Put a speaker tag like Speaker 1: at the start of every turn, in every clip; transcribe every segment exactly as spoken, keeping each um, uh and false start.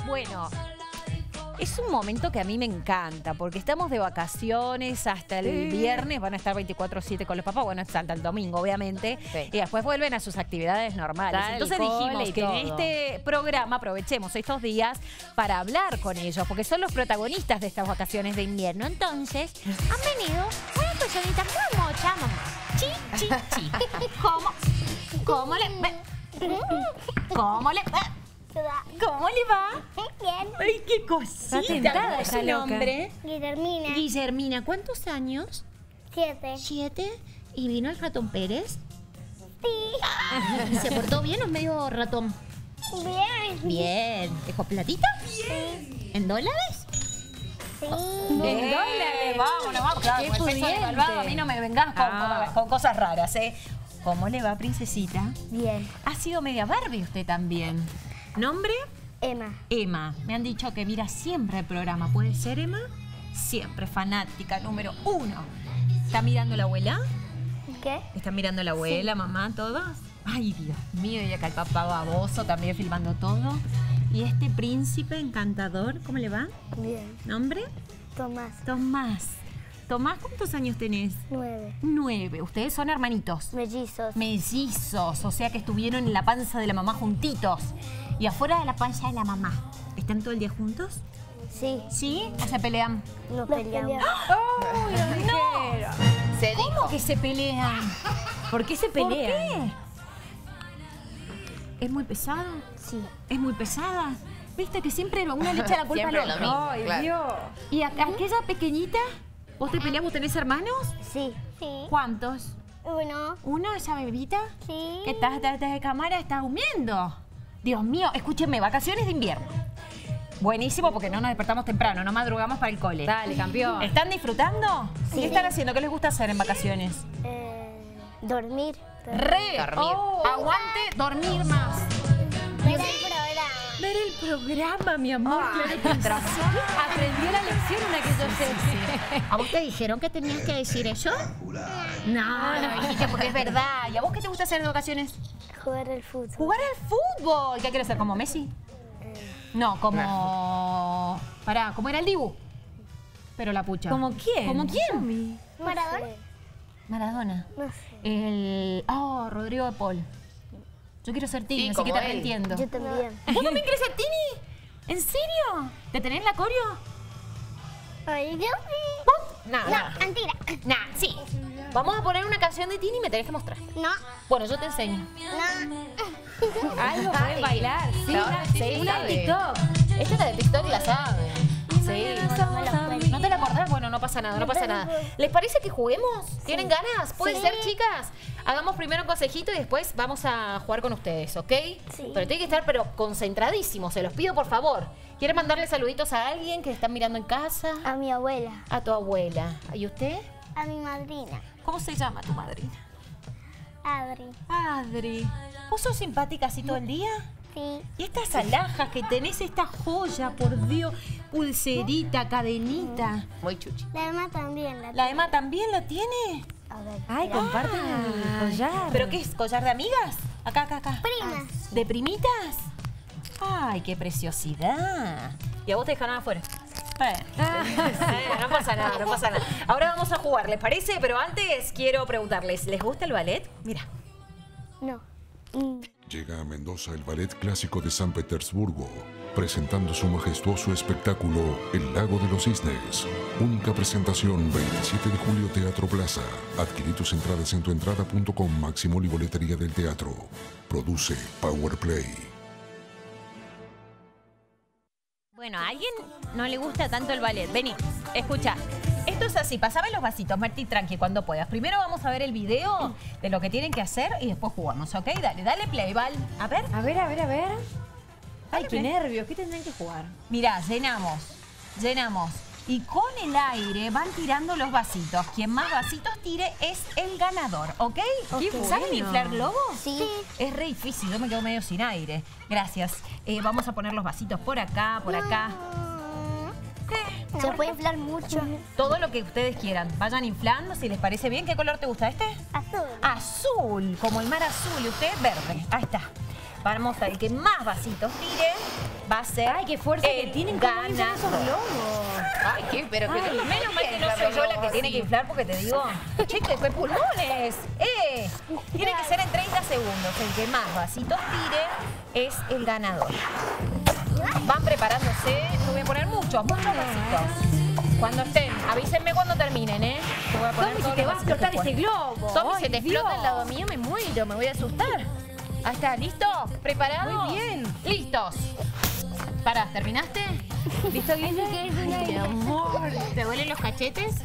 Speaker 1: Bueno, es un momento que a mí me encanta, porque estamos de vacaciones hasta el sí. viernes, van a estar veinticuatro siete con los papás, bueno, hasta el domingo, obviamente, sí. y después vuelven a sus actividades normales. Tal Entonces dijimos que todo. en este programa aprovechemos estos días para hablar con ellos, porque son los protagonistas de estas vacaciones de invierno. Entonces, han venido unas personitas muy mochas, mamá. Chi, chi, chi. ¿Cómo? ¿Cómo le...? ¿Cómo le...? ¿Cómo le va?
Speaker 2: Bien.
Speaker 1: Ay, qué cosita. ¿Cuál es su nombre?
Speaker 2: Guillermina.
Speaker 1: Guillermina, ¿cuántos años?
Speaker 2: Siete.
Speaker 1: ¿Siete? ¿Y vino el ratón Pérez?
Speaker 2: Sí.
Speaker 1: ¿Y se portó bien o es medio ratón?
Speaker 2: Bien.
Speaker 1: Bien. ¿Dejó platita?
Speaker 2: Sí.
Speaker 1: ¿En dólares?
Speaker 2: Sí.
Speaker 1: ¿En dólares? Vámonos, vamos. Claro,
Speaker 3: Qué
Speaker 1: con el peso de malvado, a mí no me vengas con, ah. con, con cosas raras, ¿eh? ¿Cómo le va, princesita?
Speaker 2: Bien.
Speaker 1: Ha sido media Barbie usted también. ¿Nombre?
Speaker 2: Emma.
Speaker 1: Emma. Me han dicho que mira siempre el programa. ¿Puede ser, Emma? Siempre fanática número uno. ¿Está mirando la abuela?
Speaker 2: ¿Qué?
Speaker 1: ¿Está mirando la abuela, sí. mamá, todos? Ay, Dios mío, y acá el papá baboso también filmando todo. ¿Y este príncipe encantador, cómo le va?
Speaker 2: Bien.
Speaker 1: ¿Nombre?
Speaker 2: Tomás.
Speaker 1: Tomás. Tomás, ¿cuántos años tenés?
Speaker 2: Nueve.
Speaker 1: Nueve. ¿Ustedes son hermanitos?
Speaker 2: Mellizos.
Speaker 1: Mellizos, o sea que estuvieron en la panza de la mamá juntitos. Y afuera de la panza de la mamá. ¿Están todo el día juntos?
Speaker 2: Sí.
Speaker 1: ¿Sí? ¿O se pelean?
Speaker 2: Nos peleamos.
Speaker 1: ¡Oh! ¡No!
Speaker 3: Se dijo.
Speaker 1: ¿Cómo que se pelean?
Speaker 3: ¿Por qué se pelean?
Speaker 1: ¿Por qué? ¿Es muy pesado?
Speaker 2: Sí.
Speaker 1: ¿Es muy pesada? ¿Viste que siempre una le echa la culpa al otro?
Speaker 3: Mismo,
Speaker 1: Ay,
Speaker 3: claro.
Speaker 1: Dios. ¿Y a, a aquella pequeñita? ¿Vos te peleás? ¿Vos tenés hermanos?
Speaker 2: Sí. Sí.
Speaker 1: ¿Cuántos?
Speaker 2: Uno.
Speaker 1: ¿Uno, esa bebita?
Speaker 2: Sí.
Speaker 1: ¿Que estás detrás de cámara? ¿Estás durmiendo? Dios mío, escúchenme, vacaciones de invierno. Buenísimo, porque no nos despertamos temprano, no madrugamos para el cole.
Speaker 3: Dale, campeón.
Speaker 1: ¿Están disfrutando?
Speaker 2: Sí.
Speaker 1: ¿Qué están haciendo? ¿Qué les gusta hacer en vacaciones?
Speaker 2: Eh, dormir.
Speaker 1: Re.
Speaker 3: Dormir.
Speaker 1: Oh, aguante, dormir más.
Speaker 2: Ver el programa.
Speaker 1: Ver el programa, mi amor.
Speaker 3: Ay,
Speaker 1: claro que sí.
Speaker 3: aprendió la lección una que yo sé.
Speaker 1: ¿A vos te dijeron que tenías que decir eso? No, no dijiste porque es verdad. ¿Y a vos qué te gusta hacer de vacaciones?
Speaker 2: Jugar al fútbol.
Speaker 1: ¿Jugar al fútbol? ¿Qué quieres ser? ¿Como Messi? No, como... Pará, ¿cómo era el Dibu? Pero la pucha.
Speaker 3: ¿Como quién?
Speaker 1: ¿Como quién?
Speaker 2: No ¿Maradona? Sé.
Speaker 1: Maradona.
Speaker 2: No sé.
Speaker 1: El... Oh, Rodrigo de Paul. Yo quiero ser Tini,
Speaker 3: Sí,
Speaker 1: así que
Speaker 3: como
Speaker 1: te
Speaker 3: él.
Speaker 1: entiendo.
Speaker 2: Yo también.
Speaker 1: ¿Vos también querés ser Tini? ¿En serio? ¿Te tenés la coreo?
Speaker 2: Ay, yo sí.
Speaker 1: ¿Vos? No,
Speaker 2: No,
Speaker 1: no.
Speaker 2: mentira.
Speaker 1: Nah, sí. Vamos a poner una canción de Tini y me tenés que mostrar.
Speaker 2: No.
Speaker 1: Bueno, yo te enseño.
Speaker 2: No.
Speaker 3: Algo pueden bailar. Sí,
Speaker 1: Sabe,
Speaker 3: sí,
Speaker 1: sí,
Speaker 3: una
Speaker 1: sabe.
Speaker 3: TikTok.
Speaker 1: Esta es la de TikTok, la sabe. Sí.
Speaker 2: Sí.
Speaker 1: ¿No te la acordás? Bueno, no pasa nada, no pasa nada. ¿Les parece que juguemos? ¿Tienen ganas? ¿Puede
Speaker 2: Sí.
Speaker 1: ser, chicas? Hagamos primero un consejito y después vamos a jugar con ustedes, ¿ok?
Speaker 2: Sí.
Speaker 1: Pero tiene que estar pero concentradísimos, se los pido por favor. ¿Quieren mandarle saluditos a alguien que están mirando en casa?
Speaker 2: A mi abuela.
Speaker 1: A tu abuela. ¿Y usted?
Speaker 2: A mi madrina.
Speaker 1: ¿Cómo se llama tu madrina?
Speaker 2: Adri.
Speaker 1: Adri. ¿Vos sos simpática así todo el día?
Speaker 2: Sí.
Speaker 1: Y estas alhajas que tenés, esta joya, por Dios, pulserita, cadenita.
Speaker 3: Muy chuchi.
Speaker 2: La Emma también la
Speaker 1: ¿La Emma también la tiene?
Speaker 2: A ver.
Speaker 3: Ay,
Speaker 2: espera.
Speaker 3: comparten el collar.
Speaker 1: ¿Pero qué es? ¿Collar de amigas? Acá, acá, acá.
Speaker 2: Primas.
Speaker 1: ¿De primitas? Ay, qué preciosidad. ¿Y a vos te dejaron afuera? Bueno, bueno, no pasa nada, no pasa nada. Ahora vamos a jugar, ¿les parece? Pero antes quiero preguntarles, ¿les gusta el ballet? Mira.
Speaker 2: No. Mm.
Speaker 4: Llega a Mendoza el Ballet Clásico de San Petersburgo, presentando su majestuoso espectáculo El Lago de los Cisnes. Única presentación veintisiete de julio, Teatro Plaza. Adquirí tus entradas en tuentrada punto com, máximo y boletería del teatro. Produce Power Play.
Speaker 1: Bueno, a alguien no le gusta tanto el ballet. Vení, escucha. Esto es así, pasame los vasitos, Martí, tranqui, cuando puedas. Primero vamos a ver el video de lo que tienen que hacer y después jugamos, ¿ok? Dale, dale play, Val. A ver.
Speaker 3: A ver, a ver, a ver. Ay,
Speaker 1: Dale
Speaker 3: qué
Speaker 1: play.
Speaker 3: nervios. ¿Qué tendrán que jugar?
Speaker 1: Mirá, llenamos, llenamos. Y con el aire van tirando los vasitos. Quien más vasitos tire es el ganador, ¿ok?
Speaker 3: Qué
Speaker 1: ¿Saben
Speaker 3: bueno.
Speaker 1: inflar globos?
Speaker 2: Sí.
Speaker 1: Es re difícil, yo me quedo medio sin aire. Gracias. Eh, vamos a poner los vasitos por acá, por acá. ¿Qué?
Speaker 2: Se puede inflar mucho.
Speaker 1: Todo lo que ustedes quieran. Vayan inflando, si les parece bien. ¿Qué color te gusta este?
Speaker 2: Azul.
Speaker 1: Azul, como el mar azul. Y usted verde. Ahí está. Vamos a el que más vasitos tire. va a ser.
Speaker 3: Ay, qué fuerza que
Speaker 1: el
Speaker 3: tienen como inflan
Speaker 1: ganador.
Speaker 3: esos globos.
Speaker 5: Ay, ¿qué? Pero que
Speaker 1: Ay, menos mal que no soy yo la que tiene que inflar porque te digo, che, que fue pulmones. Eh, tiene que ser en treinta segundos. El que más vasitos tire es el ganador. Van preparándose. Yo voy a poner muchos, muchos vasitos. Cuando estén, avísenme cuando terminen, ¿eh? Yo voy a poner
Speaker 3: Tommy, si
Speaker 1: todos
Speaker 3: te
Speaker 1: los
Speaker 3: va a
Speaker 1: vasitos
Speaker 3: explotar
Speaker 1: que
Speaker 3: ese
Speaker 1: pueda.
Speaker 3: globo.
Speaker 1: Tommy,
Speaker 3: Ay,
Speaker 1: se te
Speaker 3: Dios.
Speaker 1: explota al lado mío, me muero, me voy a asustar. Ahí está, ¿listo? ¿Preparados?
Speaker 3: Muy bien.
Speaker 1: Listos. Pará, ¿terminaste?
Speaker 3: ¿Listo, Guille?
Speaker 1: Mi amor. ¿Te duelen los cachetes?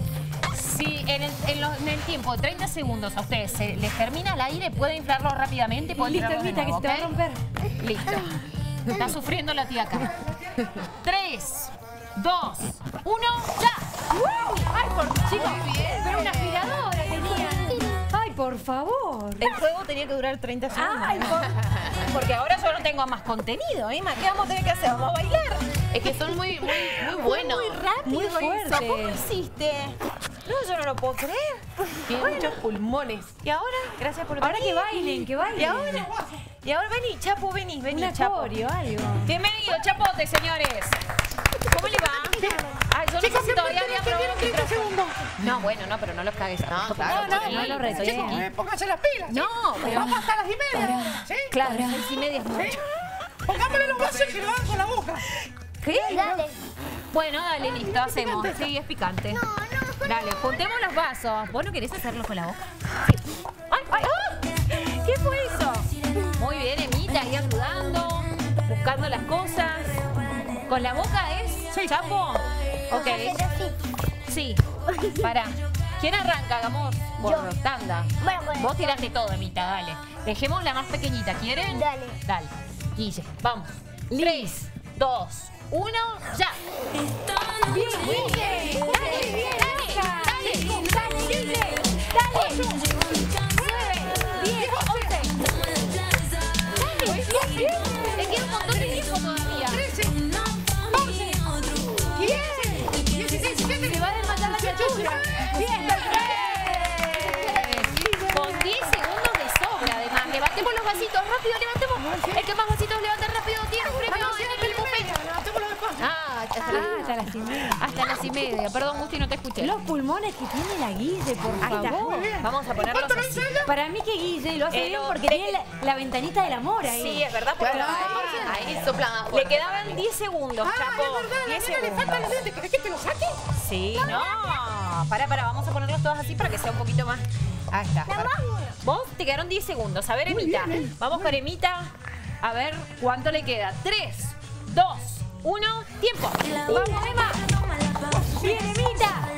Speaker 1: Si en el, en, los- en el tiempo de treinta segundos a ustedes se les termina el aire, pueden inflarlo rápidamente. Pueden
Speaker 3: Listo,
Speaker 1: inflarlo de
Speaker 3: Evita, que
Speaker 1: nuevo,
Speaker 3: se te va a
Speaker 1: ¿ok?
Speaker 3: romper.
Speaker 1: Listo. Está sufriendo la tía acá. Tres, dos, uno, ya.
Speaker 3: Ay, por chicos, pero una aspiradora tenía. Ay, por favor.
Speaker 1: El juego tenía que durar treinta segundos.
Speaker 3: Ay, por...
Speaker 1: Porque ahora yo no tengo más contenido, Emma. ¿Qué vamos a tener que hacer? ¿Vamos a bailar?
Speaker 5: Es que son muy, muy, muy buenos.
Speaker 1: Muy rápido
Speaker 3: Muy
Speaker 1: eso.
Speaker 3: fuerte.
Speaker 1: ¿Cómo hiciste? No, yo no lo puedo creer.
Speaker 5: Tienen muchos pulmones.
Speaker 1: ¿Y ahora? Gracias por
Speaker 3: Ahora
Speaker 1: venir.
Speaker 3: que bailen, que bailen.
Speaker 1: ¿Y ahora? Y ahora vení, Chapo, vení, vení,
Speaker 3: Una
Speaker 1: Chapo.
Speaker 3: coreo, algo.
Speaker 1: Bienvenido, Chapote, señores. ¿Cómo le va? Ay, yo no sé si todavía había probado el micrófono. No, bueno, no, pero no los cagues.
Speaker 5: No, claro,
Speaker 3: No,
Speaker 5: porque
Speaker 3: no lo reteen.
Speaker 6: Eh, pónganse las pilas.
Speaker 1: No, pero...
Speaker 6: Vamos hasta las y media. ¿Sí?
Speaker 1: Claro, seis y media es mucho.
Speaker 6: Pongámosle los vasos que lo hagan con la boca.
Speaker 1: ¿Qué?
Speaker 2: Dale.
Speaker 1: Bueno, dale, listo, hacemos. Sí, es picante.
Speaker 2: No, no.
Speaker 1: Dale, juntemos los vasos. ¿Vos no querés hacerlo con la boca? Sí. ¡Ay, ay! ¡Ah! ¿Qué fue eso? Muy bien, Emita, ahí ayudando, buscando las cosas. ¿Con la boca es, Chapo? Ok.
Speaker 2: Pero
Speaker 1: Sí.
Speaker 2: sí.
Speaker 1: Pará. ¿Quién arranca? Hagamos por
Speaker 2: Yo.
Speaker 1: tanda.
Speaker 2: Bueno, bueno.
Speaker 1: Vos tiraste todo, Emita, dale. Dejemos la más pequeñita, ¿quieren?
Speaker 2: Dale.
Speaker 1: Dale. Guille, vamos. Tres, dos, uno, ya.
Speaker 3: Bien, Guille. Dale, bien, hija. Dale, dale, Guille. Dale. Nueve, diez, once. Dale, bien, bien.
Speaker 1: Te queda un montón de tiempo todavía.
Speaker 3: Se va a desmayar la criatura. Bien,
Speaker 1: Con diez segundos de sobra, además. Levantemos los vasitos, rápido, levantemos. El que más vasitos levante rápido tiene un premio en el buffet. Ah, hasta,
Speaker 3: Ah,
Speaker 1: la-
Speaker 3: hasta las y media.
Speaker 1: hasta las y media. Perdón, Gusti, no te escuché.
Speaker 3: Los pulmones que tiene la Guille, por
Speaker 1: Ahí está.
Speaker 3: favor.
Speaker 1: Vamos a ponerlos así.
Speaker 3: Para mí que Guille lo hace
Speaker 1: Eh,
Speaker 3: bien
Speaker 1: no,
Speaker 3: porque
Speaker 1: le-
Speaker 3: tiene la, la ventanita del amor ahí.
Speaker 1: Sí, es verdad. porque
Speaker 5: Claro,
Speaker 1: la-
Speaker 5: ahí soplan a
Speaker 1: Le
Speaker 5: fuerte.
Speaker 1: quedaban diez segundos, Chapo. diez segundos.
Speaker 6: ¿Querés que te lo saque?
Speaker 1: Sí, no. Pará, pará, vamos a ponerlos todos así para que sea un poquito más. Ahí está. pará. Vos te quedaron diez segundos. A ver, Emita. Vamos con Emita. A ver cuánto le queda. tres, dos, uno, tiempo.
Speaker 3: ¡Vamos, Emma! ¡Bien, Emita!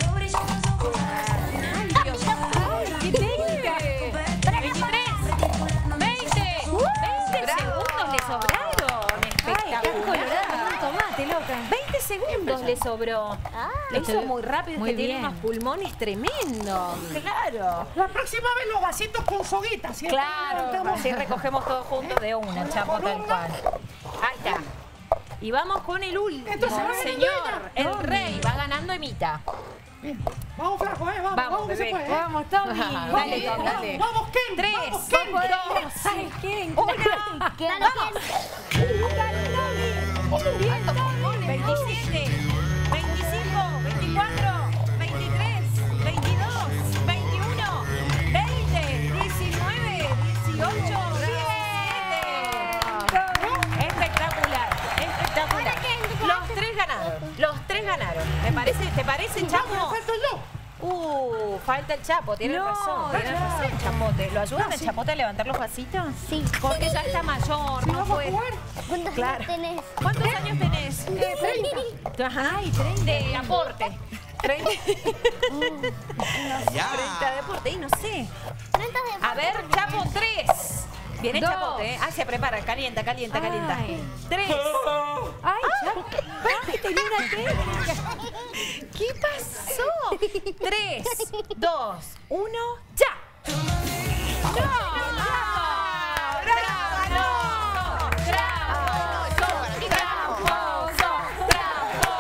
Speaker 1: Ay, Dios.
Speaker 3: ¡Ay, qué técnica!
Speaker 1: veintitrés, veinte, veinte segundos le sobraron.
Speaker 3: ¡Ay, estás colorada como un
Speaker 1: Espectacular.
Speaker 3: tomate, loca!
Speaker 1: veinte segundos le sobró. Lo hizo muy rápido,
Speaker 3: Muy
Speaker 1: es que tiene
Speaker 3: bien.
Speaker 1: unos pulmones tremendos. Claro.
Speaker 6: La próxima vez los vasitos con soguita, ¿sí?
Speaker 1: Claro, así recogemos todos juntos de una, Chapo, tal cual. Ahí está. Y vamos con el último,
Speaker 6: Entonces, va
Speaker 1: señor. El
Speaker 6: ganando
Speaker 1: rey va ganando Emita.
Speaker 6: Vamos, flaco, eh. Vamos,
Speaker 1: Vamos,
Speaker 6: vamos, que se
Speaker 1: bebé.
Speaker 6: puede. eh.
Speaker 3: ¡Vamos, Tommy!
Speaker 1: Dale,
Speaker 5: Vamos, dale.
Speaker 6: Vamos, Ken.
Speaker 1: Tres,
Speaker 6: Vamos, Ken.
Speaker 1: dos,
Speaker 3: ¡Ay, qué
Speaker 1: uno.
Speaker 2: Dale,
Speaker 1: veintisiete, veinticinco, veinticuatro, veintitrés, veintidós, veintiuno, veinte, diecinueve, dieciocho, diecisiete. Espectacular, espectacular. Los tres ganaron, los tres ganaron. ¿Me parece, ¿Te parece, Chapo?
Speaker 6: Pero falto yo.
Speaker 1: Uh, falta el Chapo, tienes
Speaker 3: No,
Speaker 1: razón, tienes
Speaker 3: claro.
Speaker 1: razón, Chapote. ¿Lo ayudan al Chapote a levantar los vasitos?
Speaker 2: Sí.
Speaker 1: Porque ya está mayor, no
Speaker 6: Vamos a
Speaker 1: puede.
Speaker 6: jugar.
Speaker 2: ¿Cuántos
Speaker 1: Claro.
Speaker 2: años tenés?
Speaker 1: ¿Cuántos años tenés? Ajá,
Speaker 3: Ay, treinta.
Speaker 1: de aporte. treinta. treinta de aporte, y no sé.
Speaker 2: treinta de
Speaker 1: A ver, Chapo, tres. Viene
Speaker 3: Dos.
Speaker 1: Chapote, ¿eh? Ah, se prepara, calienta, calienta, calienta.
Speaker 3: Ay.
Speaker 1: Tres.
Speaker 3: ¡Ay, Chapo! ¡Ay, tenía una técnica!
Speaker 1: ¿Qué pasó? Tres, dos, uno, ya. ¡No! ¡Bravo! ¡Bravo! ¡Bravo! ¡Tramposo!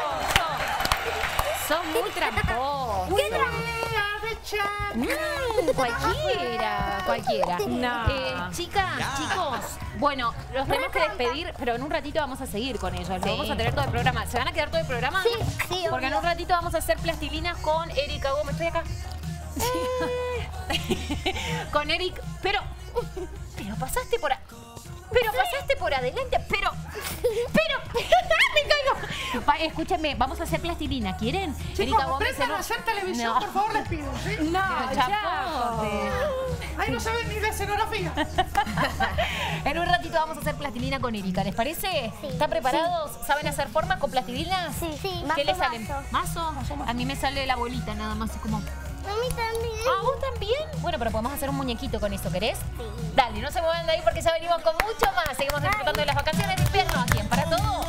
Speaker 1: ¡Tramposo! Son muy tramposos.
Speaker 6: Una idea de chat.
Speaker 1: Mm, Cualquiera, cualquiera.
Speaker 3: No.
Speaker 1: Eh, chicas, chicos, bueno, los tenemos que despedir, pero en un ratito vamos a seguir con ellos. Lo
Speaker 5: Sí.
Speaker 1: vamos a tener todo el programa. ¿Se van a quedar todo el programa?
Speaker 2: Sí, sí,
Speaker 1: Porque en
Speaker 2: obvio.
Speaker 1: un ratito vamos a hacer plastilina con Erika Gómez. Estoy acá. Con Eric. Pero. Pero pasaste por. A... Pero pasaste por adelante. Pero. Pero. Me caigo. Va, escúchenme, vamos a hacer plastilina. ¿Quieren?
Speaker 6: Chicos,
Speaker 1: en
Speaker 6: aprendan
Speaker 1: un-
Speaker 6: a hacer televisión,
Speaker 1: No.
Speaker 6: por favor, les pido, ¿sí?
Speaker 3: No,
Speaker 1: Pero
Speaker 3: ya.
Speaker 1: chapote.
Speaker 6: Ahí no saben ni de escenografía.
Speaker 1: En un ratito vamos a hacer plastilina con Erika, ¿les parece?
Speaker 2: Sí.
Speaker 1: ¿Están preparados? ¿Saben hacer forma con plastilina?
Speaker 2: Sí, sí.
Speaker 1: ¿Qué
Speaker 2: Mazo,
Speaker 1: les sale?
Speaker 2: mazo.
Speaker 1: ¿Mazo? A mí me sale la bolita nada más, es como...
Speaker 2: A mí también.
Speaker 1: ¿Ah, vos también? Bueno, pero podemos hacer un muñequito con eso, ¿querés?
Speaker 2: Sí.
Speaker 1: Dale, no se muevan de ahí porque ya venimos con mucho más. Seguimos disfrutando de las vacaciones de invierno aquí en Para Todos.